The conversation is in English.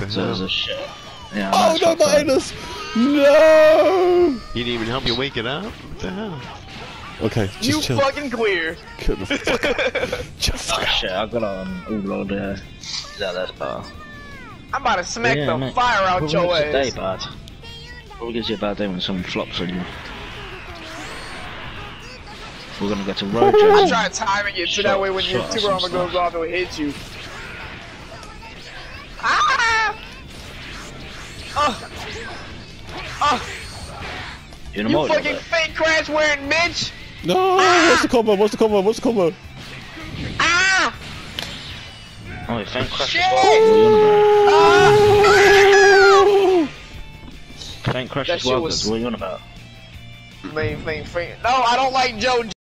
So there's a shit. Yeah, oh no, not Ennis! No! You didn't even help you wake it up? What the hell? Okay, just you chill. fucking clear. Get the fuck out. Chill, fuck out. Shit, I got all the that part. I'm about to smack the mate. fire out What your makes a day ass. bad? What gives you a bad day when someone flops on you? We're gonna go to road I journey. try timing it so that way when your Shot super armor some goes stuff. off, it will hit you. Ah! You in a You motor, fucking but- fake crash wearing bitch! No! What's the combo? What's the combo? What's the combo? Ah! Oh, it faint crash Shit! as well. Ah! Faint crash That as well, shit was- what are you on about? Main. No, I don't like Joe.